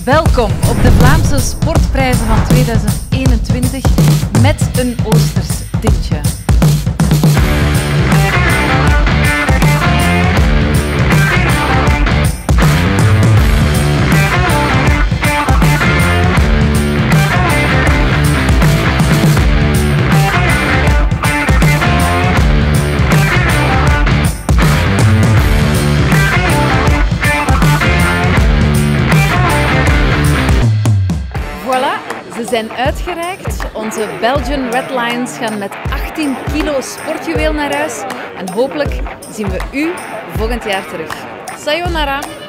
Welkom op de Vlaamse Sportprijzen van 2021 met een Oosters tintje. Voilà, ze zijn uitgereikt. Onze Belgian Red Lions gaan met 18 kilo sportjuweel naar huis. En hopelijk zien we u volgend jaar terug. Sayonara!